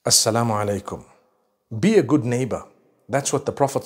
Assalamu alaikum. Be a good neighbor. That's what the Prophet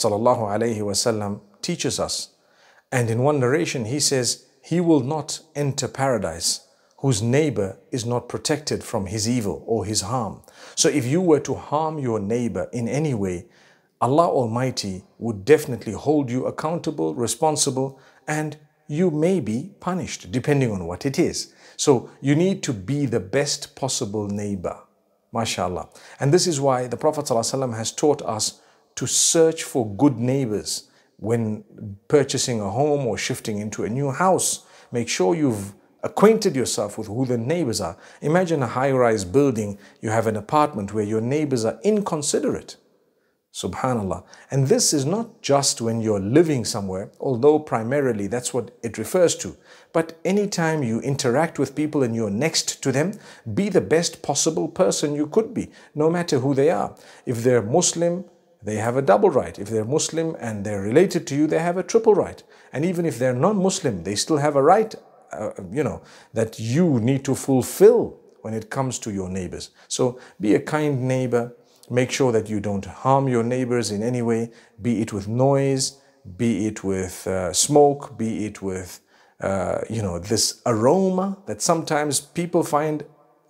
ﷺ teaches us. And in one narration, he says, he will not enter paradise whose neighbor is not protected from his evil or his harm. So if you were to harm your neighbor in any way, Allah Almighty would definitely hold you accountable, responsible, and you may be punished depending on what it is. So you need to be the best possible neighbor. MashaAllah. And this is why the Prophet ﷺ has taught us to search for good neighbors when purchasing a home or shifting into a new house. Make sure you've acquainted yourself with who the neighbors are. Imagine a high-rise building, you have an apartment where your neighbors are inconsiderate. Subhanallah. And this is not just when you're living somewhere, although primarily that's what it refers to. But anytime you interact with people and you're next to them, be the best possible person you could be, no matter who they are. If they're Muslim, they have a double right. If they're Muslim and they're related to you, they have a triple right. And even if they're non-Muslim, they still have a right, that you need to fulfill when it comes to your neighbors. So be a kind neighbor. Make sure that you don't harm your neighbors in any way, be it with noise, be it with smoke, be it with, this aroma that sometimes people find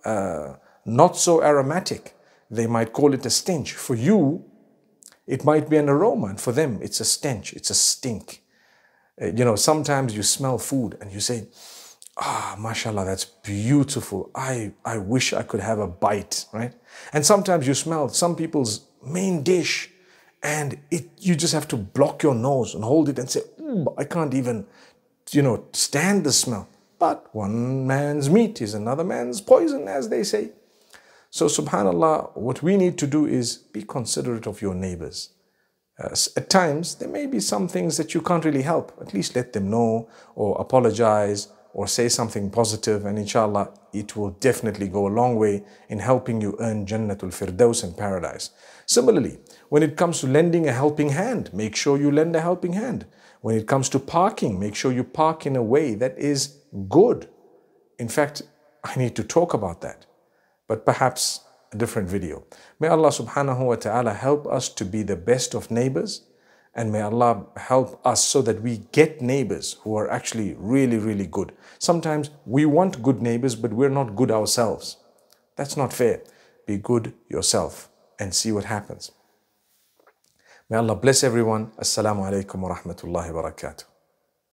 not so aromatic. They might call it a stench. For you, it might be an aroma, and for them, it's a stench, it's a stink. Sometimes you smell food and you say, mashallah, that's beautiful. I wish I could have a bite, right? And sometimes you smell some people's main dish and you just have to block your nose and hold it and say, I can't even, stand the smell. But one man's meat is another man's poison, as they say. So subhanallah, what we need to do is be considerate of your neighbors. At times, there may be some things that you can't really help. At least let them know or apologize or say something positive, and inshallah, it will definitely go a long way in helping you earn Jannatul Firdaus and paradise. Similarly, when it comes to lending a helping hand, make sure you lend a helping hand. When it comes to parking, make sure you park in a way that is good. In fact, I need to talk about that, but perhaps a different video. May Allah subhanahu wa ta'ala help us to be the best of neighbors, and may Allah help us so that we get neighbors who are actually really, really good. Sometimes we want good neighbors, but we're not good ourselves. That's not fair. Be good yourself and see what happens. May Allah bless everyone. Assalamu alaikum wa rahmatullahi wa barakatuh.